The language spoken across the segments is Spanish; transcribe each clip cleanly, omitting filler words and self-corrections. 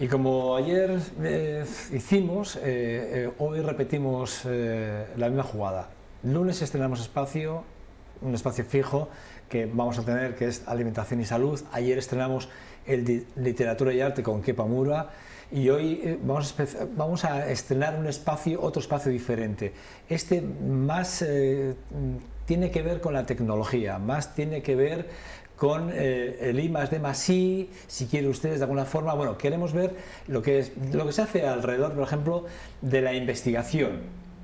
Y como ayer hicimos, hoy repetimos la misma jugada. Lunes estrenamos espacio, un espacio fijo que vamos a tener, que es alimentación y salud. Ayer estrenamos el de literatura y arte con Kepa Mura. Y hoy vamos a estrenar otro espacio diferente. Este más tiene que ver con la tecnología, más tiene que ver con el I+D+I, si quiere ustedes de alguna forma. Bueno, queremos ver lo que se hace alrededor, por ejemplo, de la investigación.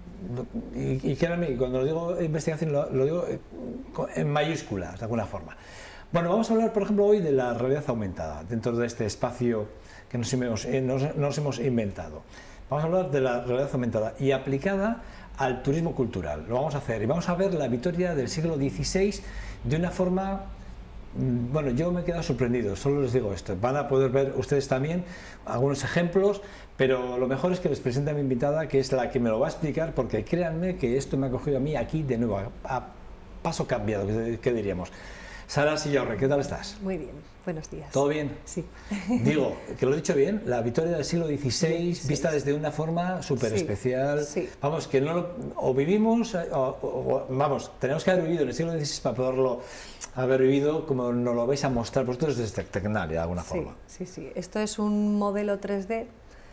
Y créanme, cuando lo digo investigación, lo digo en mayúsculas, de alguna forma. Bueno, vamos a hablar, por ejemplo, hoy de la realidad aumentada, dentro de este espacio que nos hemos inventado. Vamos a hablar de la realidad aumentada y aplicada al turismo cultural. Lo vamos a hacer y vamos a ver la Vitoria del siglo XVI de una forma... Bueno, yo me he quedado sorprendido, solo les digo esto. Van a poder ver ustedes también algunos ejemplos, pero lo mejor es que les presente a mi invitada, que es la que me lo va a explicar, porque créanme que esto me ha cogido a mí aquí de nuevo, a paso cambiado, ¿qué diríamos? Sara Sillaurre, ¿qué tal estás? Muy bien, buenos días. ¿Todo bien? Sí. Digo, que lo he dicho bien, la Vitoria del siglo XVI, vista desde una forma súper especial. Sí. Vamos, que no o vivimos, vamos, tenemos que haber vivido en el siglo XVI para poderlo haber vivido como nos lo vais a mostrar vosotros desde Tecnalia, de alguna forma. Sí. Esto es un modelo 3D,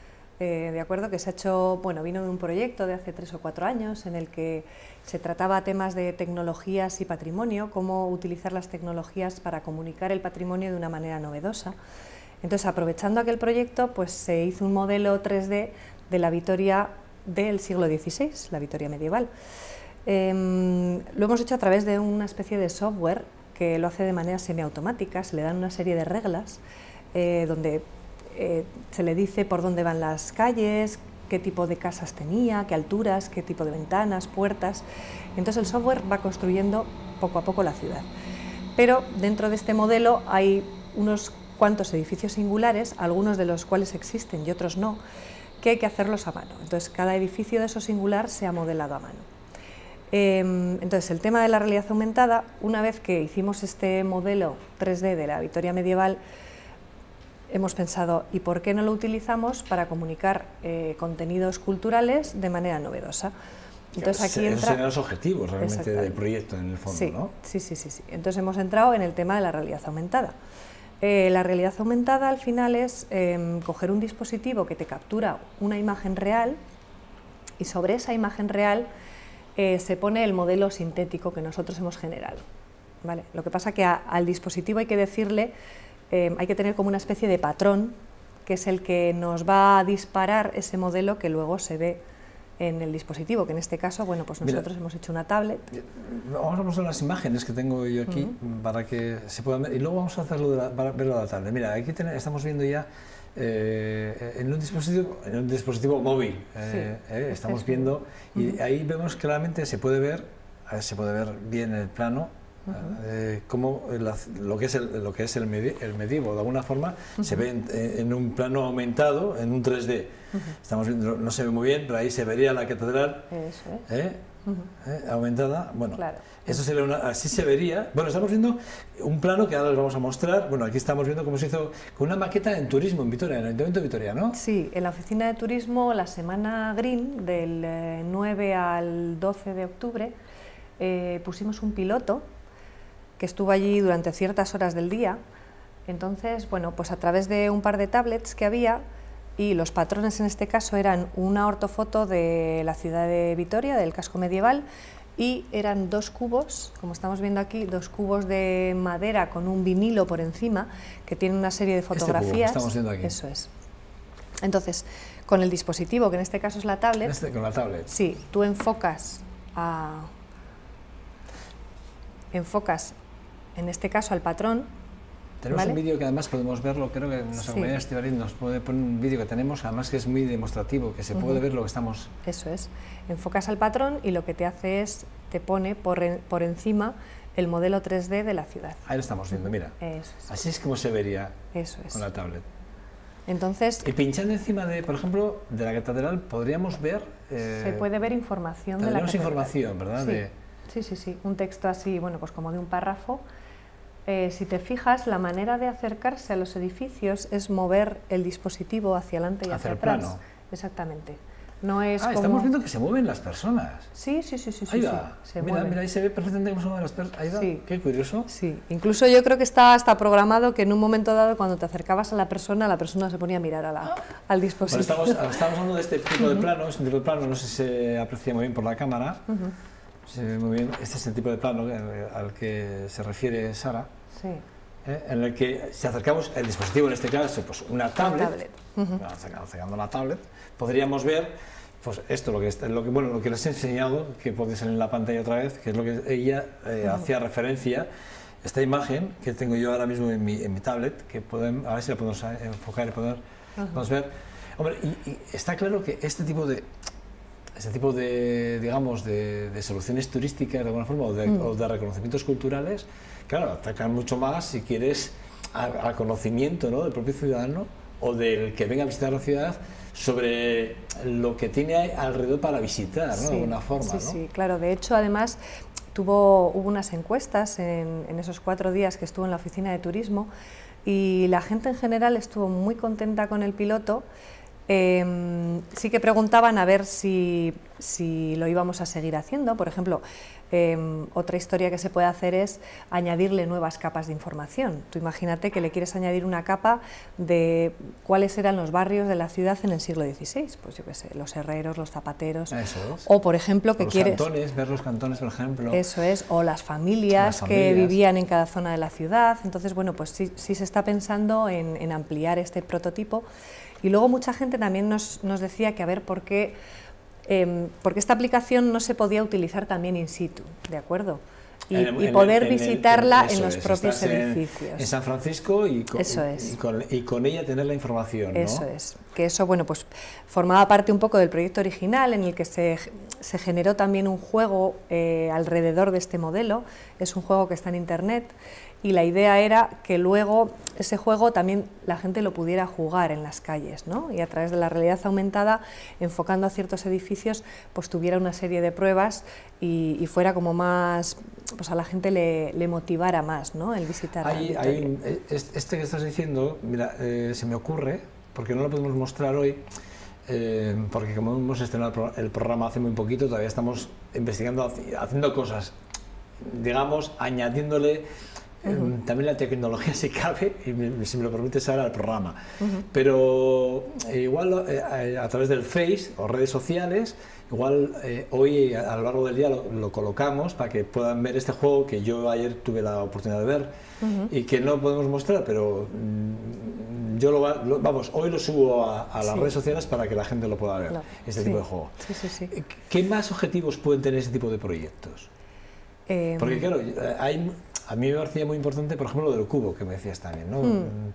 de acuerdo, que se ha hecho, bueno, vino de un proyecto de hace 3 o 4 años en el que se trataba temas de tecnologías y patrimonio, cómo utilizar las tecnologías para comunicar el patrimonio de una manera novedosa. Entonces, aprovechando aquel proyecto, pues se hizo un modelo 3D de la Vitoria del siglo XVI, la Vitoria medieval. Lo hemos hecho a través de una especie de software que lo hace de manera semiautomática. Se le dan una serie de reglas donde se le dice por dónde van las calles, qué tipo de casas tenía, qué alturas, qué tipo de ventanas, puertas. Entonces el software va construyendo poco a poco la ciudad. Pero dentro de este modelo hay unos cuantos edificios singulares, algunos de los cuales existen y otros no, que hay que hacerlos a mano. Entonces cada edificio de esos singular se ha modelado a mano. Entonces el tema de la realidad aumentada, una vez que hicimos este modelo 3D de la Vitoria medieval, hemos pensado, ¿y por qué no lo utilizamos para comunicar contenidos culturales de manera novedosa? Entonces aquí esos serían los objetivos realmente del proyecto, en el fondo, sí, ¿no? Sí. Entonces hemos entrado en el tema de la realidad aumentada. La realidad aumentada al final es coger un dispositivo que te captura una imagen real y sobre esa imagen real se pone el modelo sintético que nosotros hemos generado, ¿vale? Lo que pasa que al dispositivo hay que decirle, hay que tener como una especie de patrón, que es el que nos va a disparar ese modelo que luego se ve en el dispositivo, que en este caso, bueno, pues nosotros hemos hecho una tablet. Vamos a mostrar las imágenes que tengo yo aquí para que se puedan ver, y luego vamos a hacerlo verlo de la tablet. Mira, aquí estamos viendo ya en un dispositivo móvil, estamos viendo, y ahí vemos claramente, se puede ver bien el plano, cómo lo que es el medievo, de alguna forma, se ve en un plano aumentado, en un 3D. Estamos viendo, no se ve muy bien, pero ahí se vería la catedral. Eso es. Aumentada. Bueno, claro. eso sería así se vería. Bueno, estamos viendo un plano que ahora les vamos a mostrar. Bueno, aquí estamos viendo cómo se hizo con una maqueta en turismo en Vitoria, en el Ayuntamiento de Vitoria, ¿no? Sí, en la oficina de turismo, la semana Green, del 9 al 12 de octubre, pusimos un piloto que estuvo allí durante ciertas horas del día. Entonces, bueno, pues a través de un par de tablets que había, y los patrones en este caso eran una ortofoto de la ciudad de Vitoria, del casco medieval, y eran 2 cubos, como estamos viendo aquí, 2 cubos de madera con un vinilo por encima, que tienen una serie de fotografías. Este cubo que estamos viendo aquí. Eso es. Entonces, con el dispositivo, que en este caso es la tablet, con la tablet. Sí, tú enfocas en este caso al patrón. Tenemos ¿vale? un vídeo que además podemos verlo, creo que nuestra compañera Estíbaliz nos puede poner un vídeo que tenemos, además que es muy demostrativo, que se puede ver lo que estamos... Eso es, enfocas al patrón y lo que te hace es, te pone por encima el modelo 3D de la ciudad. Ahí lo estamos viendo, mira. Eso es. Así es como se vería con la tablet. Entonces, y pinchando encima de, por ejemplo, de la catedral, podríamos ver... se puede ver información de la catedral. Información, ¿verdad? Sí. Sí, un texto así, bueno, pues como de un párrafo, Si te fijas, la manera de acercarse a los edificios es mover el dispositivo hacia adelante y hacia atrás. Plano. Exactamente. No es como... Estamos viendo que se mueven las personas. Sí. Ahí va. Se mira, mueven. mira, ahí se ve perfectamente cómo se mueven las personas. Ahí va. Sí. Qué curioso. Sí, incluso yo creo que está hasta programado que en un momento dado, cuando te acercabas a la persona se ponía a mirar al dispositivo. Bueno, estamos hablando de este tipo de plano, es un tipo de plano, no sé si se aprecia muy bien por la cámara. Se ve muy bien. Este es el tipo de plano al que se refiere Sara. Sí. En el que si acercamos el dispositivo, en este caso, pues una tablet. Acercando la tablet, podríamos ver pues esto, lo que les he enseñado, que puede salir en la pantalla otra vez, que es lo que ella hacía referencia, esta imagen que tengo yo ahora mismo en mi tablet, que a ver si la podemos enfocar y podemos ver. Hombre, y está claro que este tipo de digamos, de soluciones turísticas de alguna forma, o de reconocimientos culturales, claro, atacan mucho más, si quieres, al conocimiento, ¿no?, del propio ciudadano o del que venga a visitar la ciudad sobre lo que tiene alrededor para visitar, ¿no?, de alguna forma. Sí, ¿no? sí, claro. De hecho, además, hubo unas encuestas en esos 4 días que estuvo en la oficina de turismo y la gente en general estuvo muy contenta con el piloto. Sí que preguntaban a ver si lo íbamos a seguir haciendo. Por ejemplo, otra historia que se puede hacer es añadirle nuevas capas de información. Tú imagínate que le quieres añadir una capa de cuáles eran los barrios de la ciudad en el siglo XVI, pues yo qué sé, los herreros, los zapateros, Eso es. o por ejemplo que quieres... ver los cantones, por ejemplo. Eso es, o las familias que vivían en cada zona de la ciudad. Entonces, bueno, pues sí se está pensando en ampliar este prototipo. Y luego mucha gente también nos decía que a ver por qué esta aplicación no se podía utilizar también in situ, ¿de acuerdo? Y poder visitarla en los propios edificios. En San Francisco y con ella tener la información, ¿no? Eso es, que eso, bueno, pues formaba parte un poco del proyecto original en el que se generó también un juego alrededor de este modelo. Es un juego que está en internet y la idea era que luego ese juego también la gente lo pudiera jugar en las calles, ¿no? Y a través de la realidad aumentada, enfocando a ciertos edificios, pues tuviera una serie de pruebas y fuera como más, pues a la gente le motivara más, ¿no?, el visitar. Este que estás diciendo, mira, se me ocurre, porque no lo podemos mostrar hoy, porque como hemos estrenado el programa hace muy poquito, todavía estamos investigando, haciendo cosas, digamos, añadiéndole también la tecnología, si cabe, y si me lo permite, Sara, al programa. Pero igual a través del Face o redes sociales, igual hoy a lo largo del día lo colocamos para que puedan ver este juego que yo ayer tuve la oportunidad de ver y que no podemos mostrar, pero yo hoy lo subo a las redes sociales para que la gente lo pueda ver, este tipo de juego. Sí. ¿Qué más objetivos pueden tener este tipo de proyectos? Porque claro, a mí me parecía muy importante, por ejemplo, lo del cubo, que me decías también, ¿no?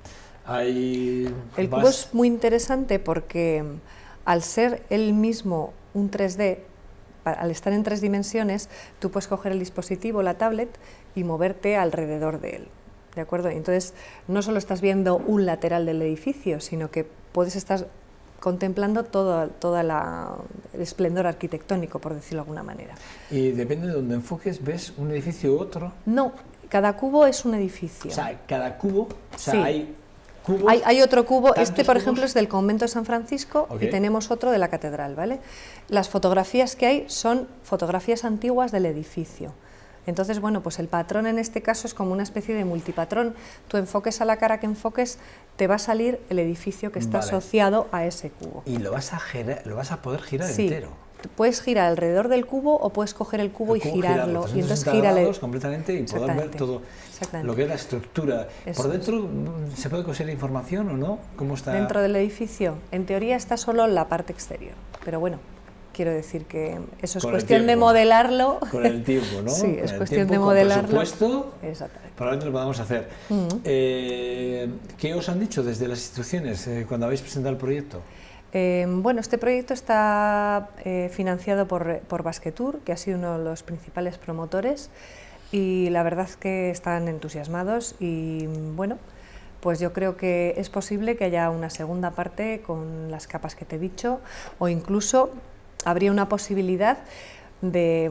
El cubo es muy interesante porque al ser él mismo un 3D, al estar en 3 dimensiones, tú puedes coger el dispositivo, la tablet, y moverte alrededor de él, ¿de acuerdo? Entonces, no solo estás viendo un lateral del edificio, sino que puedes estar contemplando todo el esplendor arquitectónico, por decirlo de alguna manera. ¿Y depende de donde enfoques, ves un edificio u otro? No, cada cubo es un edificio. O sea, cada cubo, sí. Hay cubos... Hay otro cubo, este por cubos? ejemplo es del convento de San Francisco y tenemos otro de la catedral, ¿vale? Las fotografías que hay son fotografías antiguas del edificio. Entonces, bueno, pues el patrón en este caso es como una especie de multipatrón. Tú enfoques a la cara que enfoques, te va a salir el edificio que está asociado a ese cubo. Y lo vas a poder girar entero. Puedes girar alrededor del cubo o puedes coger el cubo y girarlo. Y entonces gírale completamente y poder ver todo lo que es la estructura. Eso ¿Por dentro se puede conseguir información o no? ¿Cómo está? Dentro del edificio, en teoría está solo la parte exterior, pero bueno, quiero decir que eso es cuestión de modelarlo. Con el tiempo, ¿no? Sí, es cuestión de modelarlo. Por supuesto, exactamente. Probablemente lo podamos hacer. ¿Qué os han dicho desde las instituciones cuando habéis presentado el proyecto? Bueno, este proyecto está financiado por Basquetour, que ha sido uno de los principales promotores, y la verdad es que están entusiasmados y bueno, pues yo creo que es posible que haya una segunda parte con las capas que te he dicho, o incluso habría una posibilidad de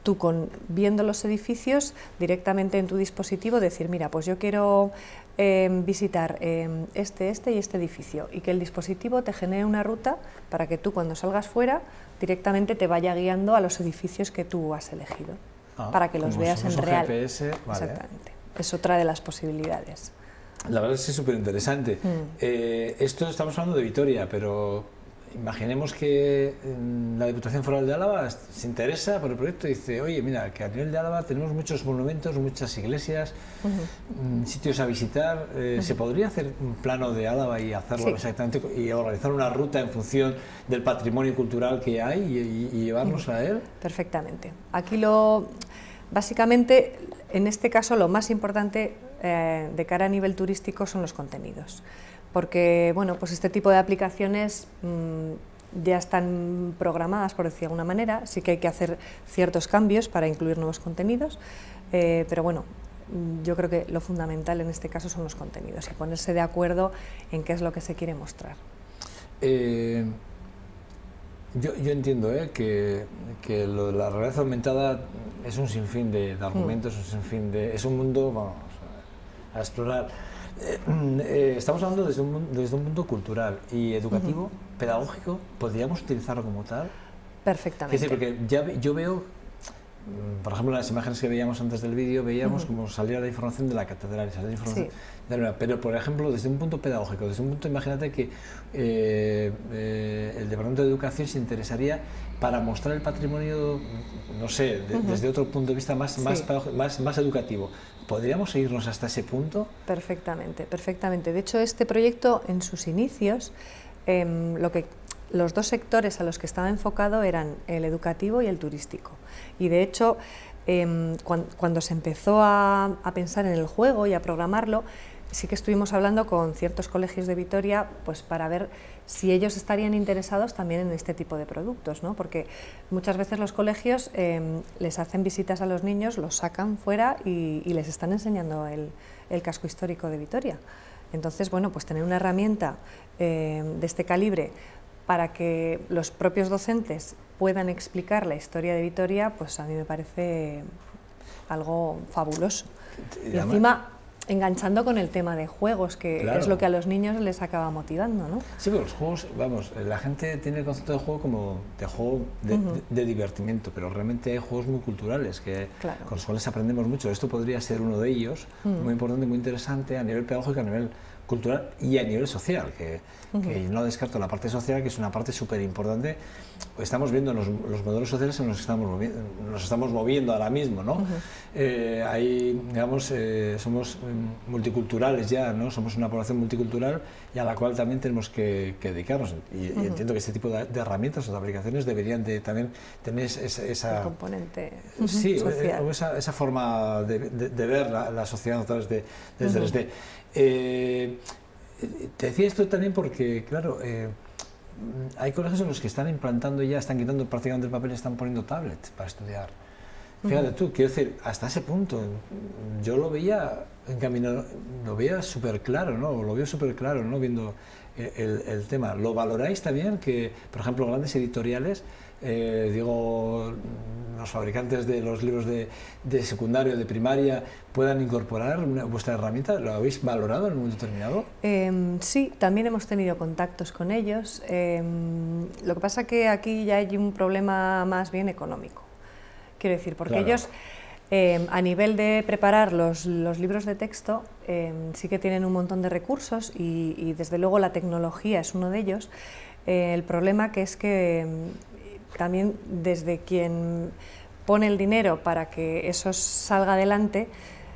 tú viendo los edificios directamente en tu dispositivo decir, mira, pues yo quiero visitar este y este edificio, y que el dispositivo te genere una ruta para que tú cuando salgas fuera directamente te vaya guiando a los edificios que tú has elegido, para que los veas en real. GPS, vale. Exactamente, es otra de las posibilidades. La verdad es que es súper interesante. Esto estamos hablando de Vitoria, pero imaginemos que la Diputación Foral de Álava se interesa por el proyecto y dice, oye, mira, que a nivel de Álava tenemos muchos monumentos, muchas iglesias, sitios a visitar. ¿Se podría hacer un plano de Álava y hacerlo exactamente y organizar una ruta en función del patrimonio cultural que hay y llevarnos a él? Perfectamente. Aquí básicamente, en este caso, lo más importante de cara a nivel turístico son los contenidos, porque bueno, pues este tipo de aplicaciones ya están programadas, por decir de alguna manera. Sí que hay que hacer ciertos cambios para incluir nuevos contenidos, pero bueno, yo creo que lo fundamental en este caso son los contenidos y ponerse de acuerdo en qué es lo que se quiere mostrar. Yo entiendo que lo de la realidad aumentada es un sinfín de argumentos, es un mundo, vamos, a explorar. Estamos hablando desde un mundo cultural y educativo, pedagógico. ¿Podríamos utilizarlo como tal? Perfectamente. Es decir, porque yo veo, por ejemplo, en las imágenes que veíamos antes del vídeo, veíamos cómo salía la información de la catedral, salía la información pero, por ejemplo, desde un punto pedagógico, desde un punto, imagínate que el Departamento de Educación se interesaría para mostrar el patrimonio, no sé, desde otro punto de vista más educativo. ¿Podríamos irnos hasta ese punto? Perfectamente, perfectamente. De hecho, este proyecto, en sus inicios, los dos sectores a los que estaba enfocado eran el educativo y el turístico. Y de hecho, cuando se empezó a pensar en el juego y a programarlo, sí que estuvimos hablando con ciertos colegios de Vitoria, pues para ver si ellos estarían interesados también en este tipo de productos, ¿no? Porque muchas veces los colegios les hacen visitas a los niños, los sacan fuera y les están enseñando el casco histórico de Vitoria. Entonces, bueno, pues tener una herramienta de este calibre para que los propios docentes puedan explicar la historia de Vitoria, pues a mí me parece algo fabuloso. Y encima, enganchando con el tema de juegos, que es lo que a los niños les acaba motivando, ¿no? Sí, pero los juegos, vamos, la gente tiene el concepto de juego como de juego de divertimiento, pero realmente hay juegos muy culturales con los cuales aprendemos mucho. Esto podría ser uno de ellos, muy importante, muy interesante a nivel pedagógico, a nivel cultural y a nivel social, que no descarto la parte social, que es una parte súper importante. Estamos viendo los modelos sociales en los que nos estamos moviendo ahora mismo, ¿no? Ahí, digamos, somos multiculturales ya, ¿no? Somos una población multicultural y a la cual también tenemos que dedicarnos. Y entiendo que este tipo de herramientas o de aplicaciones deberían de también tener esa componente social. Esa forma de ver la sociedad a través del 3D. Te decía esto también porque, claro, hay colegios en los que están implantando ya, están quitando prácticamente el papel y están poniendo tablets para estudiar. Fíjate tú, quiero decir, hasta ese punto, yo lo veía encaminado, lo veía súper claro, ¿no? Lo veo súper claro, ¿no? Viendo el tema. ¿Lo valoráis también? Que, por ejemplo, grandes editoriales, digo, los fabricantes de los libros de secundario, de primaria, puedan incorporar vuestra herramienta. ¿Lo habéis valorado en un momento determinado? Sí, también hemos tenido contactos con ellos. Lo que pasa que aquí ya hay un problema más bien económico. Quiero decir, porque ellos, a nivel de preparar los libros de texto, sí que tienen un montón de recursos y desde luego la tecnología es uno de ellos. El problema que es que también desde quien pone el dinero para que eso salga adelante,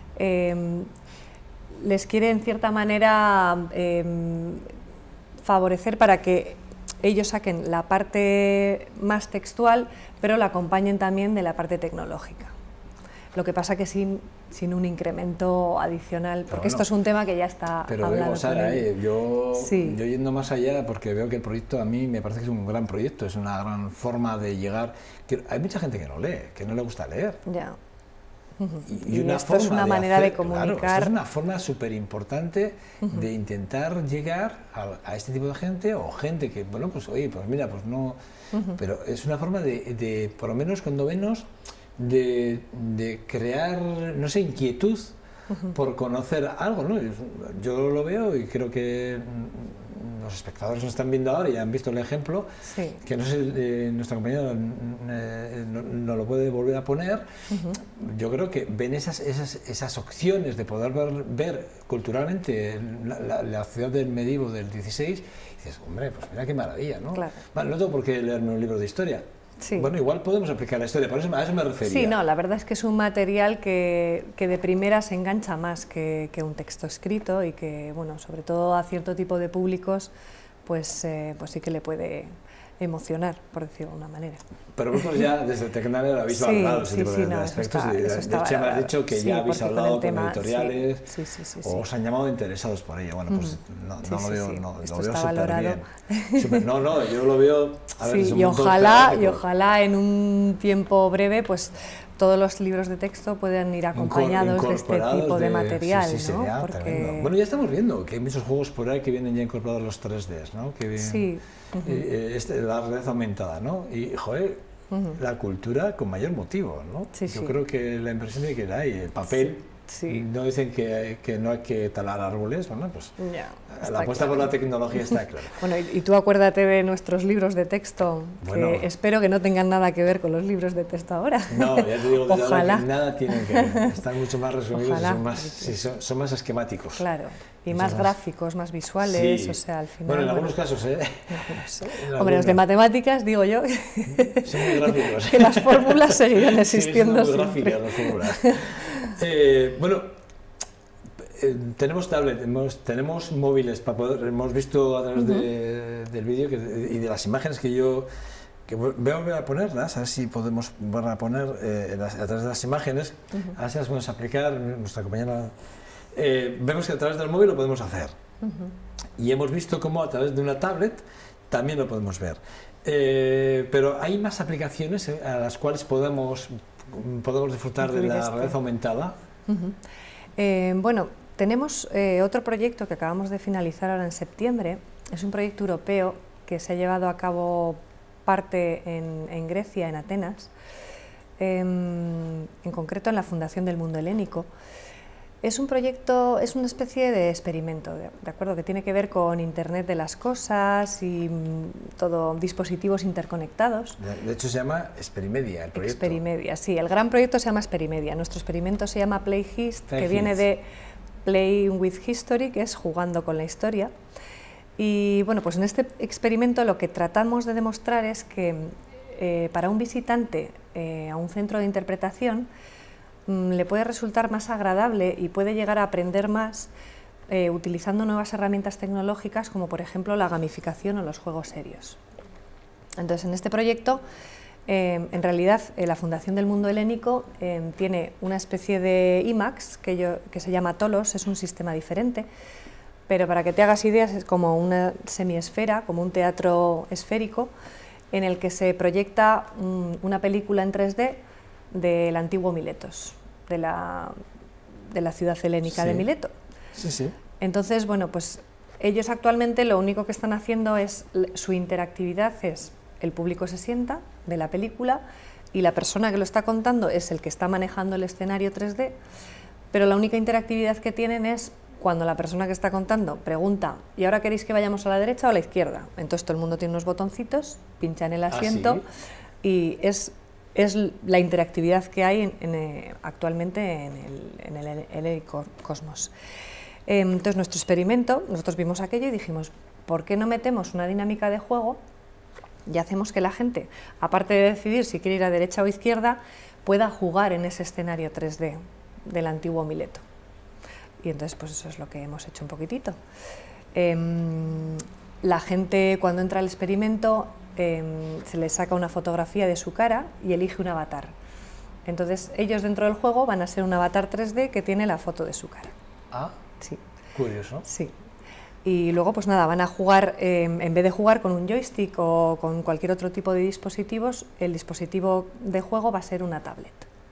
les quiere en cierta manera favorecer para que ellos saquen la parte más textual, pero la acompañen también de la parte tecnológica. Lo que pasa que sin un incremento adicional, porque bueno, esto es un tema que ya está pero hablado. Pero Sara, yo yendo más allá, porque veo que el proyecto a mí me parece que es un gran proyecto, es una gran forma de llegar. Hay mucha gente que no lee, que no le gusta leer. Ya. Y esto es una manera de comunicar. Claro, esto es una forma súper importante de intentar llegar a este tipo de gente, o gente que, bueno, pues oye, pues mira, pues no... Pero es una forma de por lo menos cuando menos, de crear, no sé, inquietud por conocer algo, ¿no? Yo lo veo y creo que los espectadores nos están viendo ahora y han visto el ejemplo, sí. Que no sé, nuestra compañera no lo puede volver a poner. Yo creo que ven esas opciones de poder ver culturalmente la ciudad del medievo del 16 y dices, hombre, pues mira qué maravilla, ¿no? Claro. Vale, no tengo por qué leerme un libro de historia. Sí. Bueno, igual podemos aplicar la historia, por eso, a eso me refería. Sí, no, la verdad es que es un material que de primera se engancha más que un texto escrito y que, bueno, sobre todo a cierto tipo de públicos, pues sí que le puede emocionar, por decirlo de una manera. Pero vosotros ya desde Tecnalia lo habéis hablado, ese tipo de aspectos, de hecho me has dicho que ya habéis hablado con editoriales, o os han llamado interesados por ello. Bueno, pues no lo veo, lo veo súper bien. No, yo lo veo, a ver, y ojalá en un tiempo breve, pues todos los libros de texto puedan ir acompañados de este tipo de material, ¿no? Porque... Bueno, ya estamos viendo que hay muchos juegos por ahí que vienen ya incorporados los 3Ds, ¿no? Que vienen, la realidad aumentada, ¿no? Y, joder, la cultura con mayor motivo, ¿no? Yo creo que la impresión de que la hay, el papel... Sí. No dicen que no hay que talar árboles, bueno, pues la apuesta por la tecnología está clara. Bueno, y tú acuérdate de nuestros libros de texto, que espero que no tengan nada que ver con los libros de texto ahora. No, ya te digo que nada tienen que ver, están mucho más resumidos y son más esquemáticos. Claro, y más gráficos, más visuales, o sea, al final... Bueno, en algunos casos, Hombre, los de matemáticas, digo yo, son muy gráficos. Que las fórmulas seguirán existiendo son muy gráficas las fórmulas. Bueno, tenemos tablet, tenemos móviles para poder, hemos visto a través del vídeo y de las imágenes que voy a ponerlas, a ver si podemos volver a poner a través de las imágenes, a ver si las podemos aplicar, nuestra compañera. Vemos que a través del móvil lo podemos hacer y hemos visto cómo a través de una tablet también lo podemos ver, pero hay más aplicaciones a las cuales podemos disfrutar de la realidad aumentada. Bueno, tenemos otro proyecto que acabamos de finalizar ahora en septiembre. Es un proyecto europeo que se ha llevado a cabo parte en Grecia, en Atenas, en concreto en la Fundación del Mundo Helénico. Es un proyecto, es una especie de experimento, ¿de acuerdo? Que tiene que ver con Internet de las cosas y todo, dispositivos interconectados. De hecho se llama Experimedia, el proyecto. Experimedia, sí, el gran proyecto se llama Experimedia. Nuestro experimento se llama PlayHist, que viene de Playing with History, que es jugando con la historia. Y bueno, pues en este experimento lo que tratamos de demostrar es que para un visitante a un centro de interpretación, le puede resultar más agradable y puede llegar a aprender más utilizando nuevas herramientas tecnológicas como por ejemplo la gamificación o los juegos serios. Entonces en este proyecto en realidad la Fundación del Mundo Helénico tiene una especie de IMAX que se llama Tolos, es un sistema diferente, pero para que te hagas ideas es como una semiesfera, como un teatro esférico en el que se proyecta una película en 3D del antiguo Miletos, de la ciudad helénica de Mileto. Sí. Entonces, bueno, pues ellos actualmente lo único que están haciendo es, su interactividad es, el público se sienta de la película y la persona que lo está contando es el que está manejando el escenario 3D, pero la única interactividad que tienen es cuando la persona que está contando pregunta, ¿y ahora queréis que vayamos a la derecha o a la izquierda? Entonces todo el mundo tiene unos botoncitos, pincha en el asiento y es la interactividad que hay actualmente en el Cosmos. Entonces nuestro experimento, nosotros vimos aquello y dijimos, ¿por qué no metemos una dinámica de juego y hacemos que la gente, aparte de decidir si quiere ir a derecha o izquierda, pueda jugar en ese escenario 3D del antiguo Mileto? Y entonces pues eso es lo que hemos hecho un poquitito. La gente cuando entra al experimento se les saca una fotografía de su cara y elige un avatar. Entonces ellos dentro del juego van a ser un avatar 3D que tiene la foto de su cara. Ah, sí. Curioso. Sí. Y luego pues nada, van a jugar, en vez de jugar con un joystick o con cualquier otro tipo de dispositivos, el dispositivo de juego va a ser una tablet.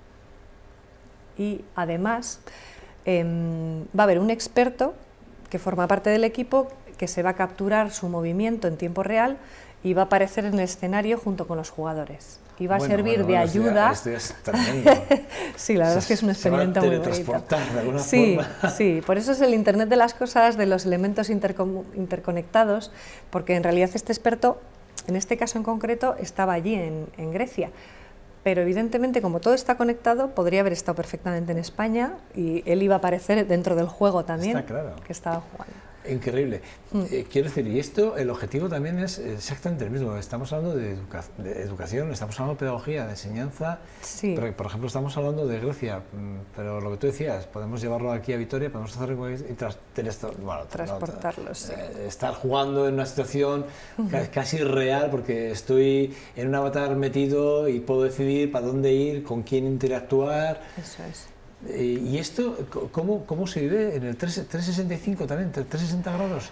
Y además va a haber un experto que forma parte del equipo que se va a capturar su movimiento en tiempo real y va a aparecer en el escenario junto con los jugadores. iba a servir de ayuda. Esto es tremendo. Sí, la verdad es que es un experimento muy bonito. De alguna sí, forma. sí, por eso es el Internet de las cosas, de los elementos interconectados, porque en realidad este experto, en este caso en concreto, estaba allí en Grecia. Pero evidentemente, como todo está conectado, podría haber estado perfectamente en España y él iba a aparecer dentro del juego también, está claro. Que estaba jugando. Increíble. Quiero decir, y esto, el objetivo también es exactamente el mismo. Estamos hablando de educación, estamos hablando de pedagogía, de enseñanza. Sí. Pero, por ejemplo, estamos hablando de Grecia, pero lo que tú decías, podemos llevarlo aquí a Vitoria, podemos hacer y transportarlo, sí. Estar jugando en una situación casi real, porque estoy en un avatar metido y puedo decidir para dónde ir, con quién interactuar. Eso es. ¿Y esto cómo se vive en el 365 también, 360 grados?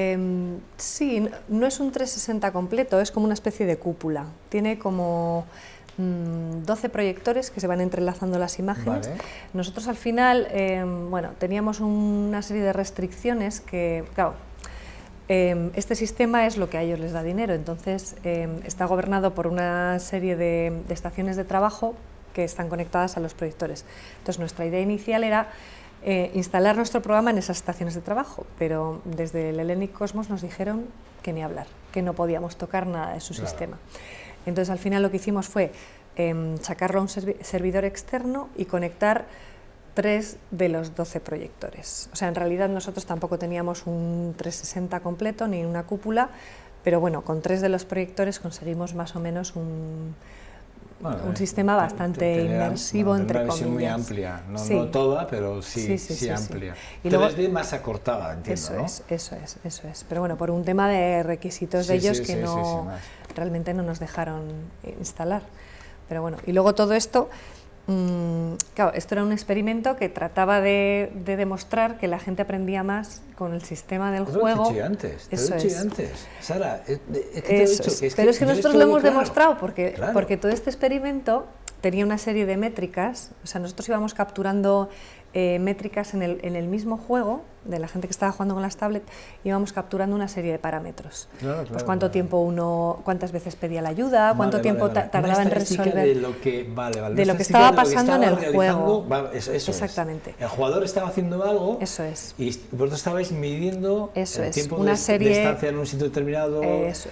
Sí, no es un 360 completo, es como una especie de cúpula. Tiene como 12 proyectores que se van entrelazando las imágenes. Vale. Nosotros al final, bueno, teníamos una serie de restricciones que, claro, este sistema es lo que a ellos les da dinero, entonces está gobernado por una serie de estaciones de trabajo que están conectadas a los proyectores. Entonces nuestra idea inicial era instalar nuestro programa en esas estaciones de trabajo, pero desde el Hellenic Cosmos nos dijeron que ni hablar, que no podíamos tocar nada de su sistema. Entonces al final lo que hicimos fue sacarlo a un servidor externo y conectar 3 de los 12 proyectores. O sea, en realidad nosotros tampoco teníamos un 360 completo ni una cúpula, pero bueno, con 3 de los proyectores conseguimos más o menos un sistema bastante inmersivo, entre comillas. Una visión muy amplia, sí. No toda, pero sí amplia. Y 3D luego, más acortada, entiendo, eso ¿no? Eso es. Pero bueno, por un tema de requisitos de ellos que realmente no nos dejaron instalar. Pero bueno, y luego todo esto, claro, esto era un experimento que trataba de demostrar que la gente aprendía más con el sistema del juego. Te lo he dicho antes. Sara, pero es que nosotros lo hemos demostrado porque todo este experimento tenía una serie de métricas, o sea, nosotros íbamos capturando métricas en el mismo juego, de la gente que estaba jugando con las tablets, íbamos capturando una serie de parámetros. Pues cuánto tiempo cuántas veces pedía la ayuda, cuánto tiempo tardaba en resolver. De lo que estaba pasando en el juego. Eso exactamente. El jugador estaba haciendo algo. Eso es. Y vosotros estabais midiendo el tiempo una serie de estancia en un sitio determinado,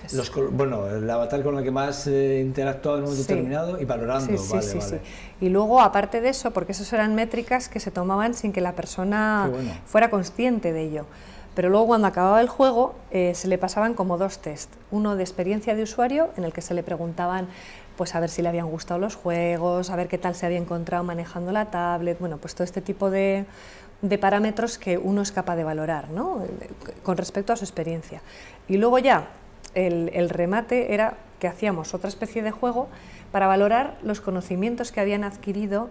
el avatar con el que más interactuaba en un momento determinado y valorando. Sí. Y luego, aparte de eso, porque esas eran métricas que se tomaban sin que la persona fuera consciente de ello. Pero luego, cuando acababa el juego, se le pasaban como 2 test. Uno de experiencia de usuario, en el que se le preguntaban pues a ver si le habían gustado los juegos, a ver qué tal se había encontrado manejando la tablet, bueno, pues todo este tipo de parámetros que uno es capaz de valorar, ¿no? Con respecto a su experiencia. Y luego ya, el remate era que hacíamos otra especie de juego para valorar los conocimientos que habían adquirido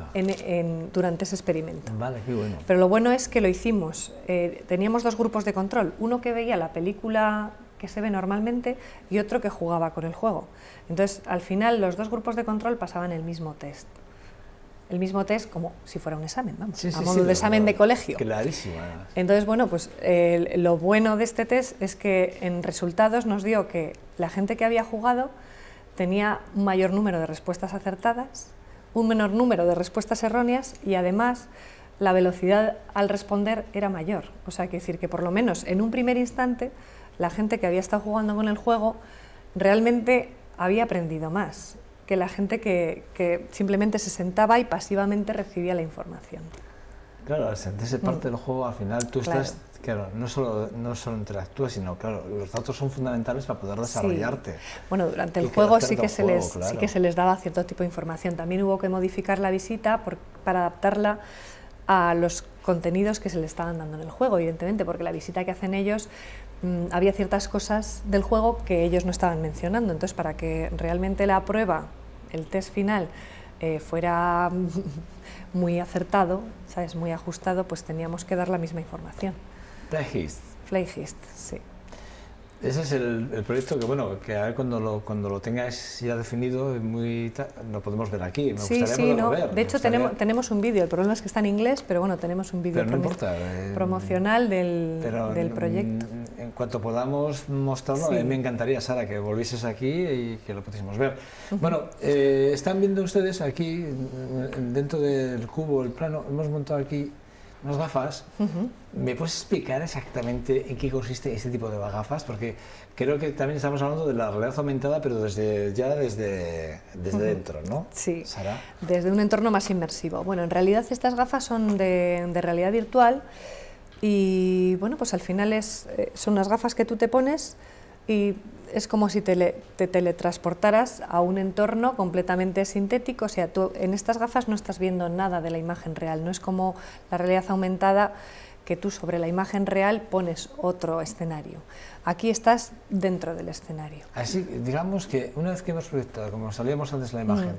durante ese experimento. Vale, qué bueno. Pero lo bueno es que lo hicimos, teníamos 2 grupos de control, uno que veía la película que se ve normalmente y otro que jugaba con el juego. Entonces, al final, los 2 grupos de control pasaban el mismo test. El mismo test como si fuera un examen, vamos, a modo de examen de colegio. Clarísimo. Entonces, bueno, pues lo bueno de este test es que en resultados nos dio que la gente que había jugado tenía un mayor número de respuestas acertadas, un menor número de respuestas erróneas y además la velocidad al responder era mayor. O sea, que decir que por lo menos en un primer instante la gente que había estado jugando con el juego realmente había aprendido más que la gente que simplemente se sentaba y pasivamente recibía la información. Claro, al sentirse parte del juego, al final tú estás, no solo interactúas, sino, los datos son fundamentales para poder desarrollarte. Bueno, durante el juego sí que se les daba cierto tipo de información. También hubo que modificar la visita para adaptarla a los contenidos que se le estaban dando en el juego, evidentemente, porque la visita que hacen ellos, había ciertas cosas del juego que ellos no estaban mencionando. Entonces, para que realmente la prueba, el test final, fuera muy acertado, ¿sabes? Muy ajustado, pues teníamos que dar la misma información. Flyhist, sí. Ese es el proyecto que, bueno, que a ver cuando lo tengáis ya definido, lo podemos ver aquí. Me gustaría poderlo ver. De hecho, tenemos un vídeo, el problema es que está en inglés, pero bueno, tenemos un vídeo promocional del proyecto. cuanto podamos mostrarlo, Sí. a mí me encantaría, Sara, que volvieses aquí y que lo pudiésemos ver. Bueno, están viendo ustedes aquí, dentro del cubo, el plano, hemos montado aquí unas gafas. ¿Me puedes explicar exactamente en qué consiste este tipo de gafas? Porque creo que también estamos hablando de la realidad aumentada, pero desde dentro, ¿no? Sí, Sara. desde un entorno más inmersivo. Bueno, en realidad estas gafas son de realidad virtual y, bueno, pues al final son unas gafas que tú te pones y es como si te teletransportaras a un entorno completamente sintético. O sea, tú en estas gafas no estás viendo nada de la imagen real, no es como la realidad aumentada, que tú sobre la imagen real pones otro escenario. Aquí estás dentro del escenario. Así, digamos que una vez que hemos proyectado, como salíamos antes la imagen,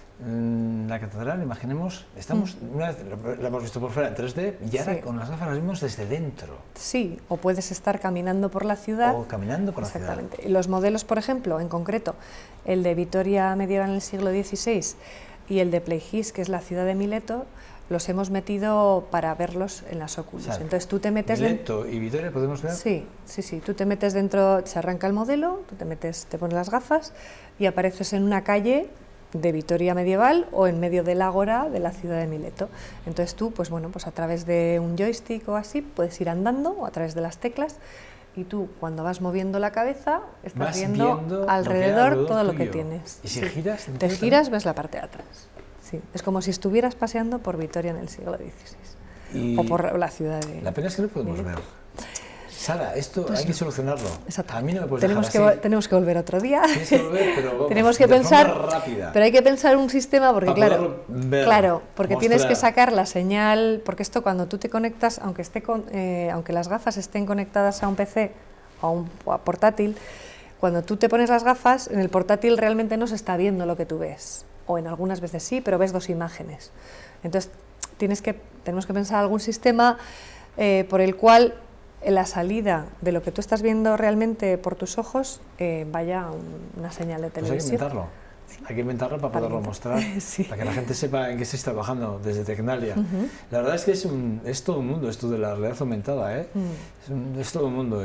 la catedral, imaginemos, una vez la hemos visto por fuera en 3D y ahora Sí. con las gafas las vimos desde dentro. Sí, o puedes estar caminando por la ciudad. O caminando por la ciudad. Exactamente. Y los modelos, por ejemplo, en concreto, el de Vitoria medieval en el siglo XVI y el de Pleigis, que es la ciudad de Mileto, los hemos metido para verlos en las Oculus. O sea, Entonces tú te metes Mileto y Vitoria podemos ver. Sí, sí, sí. Tú te metes dentro, se arranca el modelo, tú te pones las gafas y apareces en una calle de Vitoria medieval o en medio del ágora de la ciudad de Mileto. Entonces tú, pues bueno, pues a través de un joystick o así, puedes ir andando o a través de las teclas y tú, cuando vas moviendo la cabeza, estás Vas viendo viendo alrededor todo lo que tuyo. tienes. Y si Sí. giras, Te entonces giras, ves la parte de atrás. Sí. Es como si estuvieras paseando por Vitoria en el siglo XVI Y o por la ciudad de... la pena es que no podemos Mileto. ver. Sara, esto Pues hay que solucionarlo. Exacto. A mí no me puedes tenemos dejar así. tenemos que volver otro día. Tienes que volver, pero vamos, Tenemos que de forma pensar, rápida. pero hay que pensar un sistema porque Para claro, poderlo ver, claro, porque tienes que mostrar. sacar la señal, porque esto cuando tú te conectas, aunque las gafas estén conectadas a un PC o a portátil, cuando tú te pones las gafas, en el portátil realmente no se está viendo lo que tú ves, o en algunas veces sí, pero ves dos imágenes. Entonces tenemos que pensar algún sistema por el cual en la salida de lo que tú estás viendo realmente por tus ojos vaya una señal de Pues televisión. hay que inventarlo. Hay que inventarlo para poderlo mostrar, Sí. para que la gente sepa en qué se está trabajando desde Tecnalia. La verdad es que es todo un mundo esto de la realidad aumentada, ¿eh? Es todo un mundo.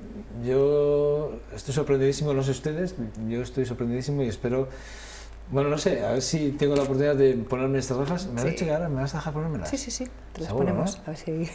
Yo estoy sorprendidísimo, no sé ustedes, yo estoy sorprendidísimo y espero, bueno, no sé, a ver si tengo la oportunidad de ponerme estas gafas. ¿Me has dicho que ahora me vas a dejar ponérmelas? Sí, sí, sí, te las Seguro, ponemos, ¿no? a ver si...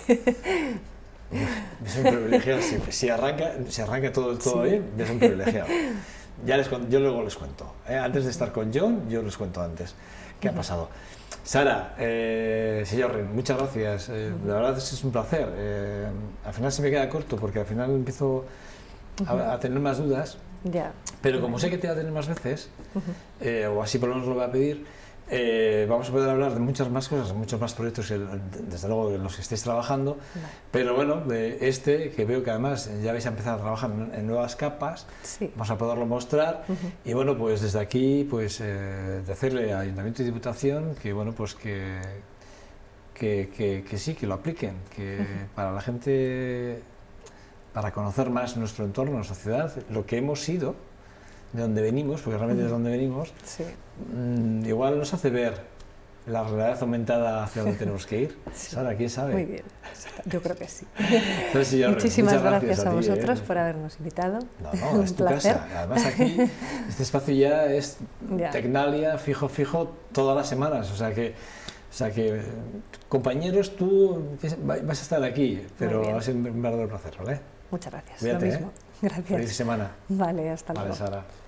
Es un privilegiado, si arranca todo Sí. bien, es un privilegiado. Yo luego les cuento. Antes de estar con John, yo les cuento antes qué ha pasado. Sara, señor, muchas gracias. La verdad es un placer. Al final se me queda corto porque al final empiezo a tener más dudas. Ya. Pero como sé que te va a tener más veces, o así por lo menos lo voy a pedir, vamos a poder hablar de muchas más cosas, muchos más proyectos, desde luego en los que estéis trabajando, Vale. pero bueno, de que veo que además ya vais a empezar a trabajar en nuevas capas, Sí. vamos a poderlo mostrar y bueno, pues desde aquí, pues decirle a Ayuntamiento y Diputación que bueno, pues que sí, que lo apliquen, que para la gente, para conocer más nuestro entorno, nuestra ciudad, lo que hemos sido, de dónde venimos, porque realmente es de dónde venimos, Sí. igual nos hace ver la realidad aumentada hacia donde tenemos que ir. Sí. Sara, ¿quién sabe? Muy bien, yo creo que sí. Entonces, sí, Muchísimas muchas gracias a ti, vosotros por habernos invitado. No, es tu placer. casa. Además aquí, este espacio ya es Ya. Tecnalia fijo todas las semanas. O sea que compañeros, tú vas a estar aquí, pero bien. va a ser un verdadero placer, ¿vale? Muchas gracias. Cuídate, Lo mismo. Gracias. Feliz semana. Vale, hasta Vale, luego. Sara.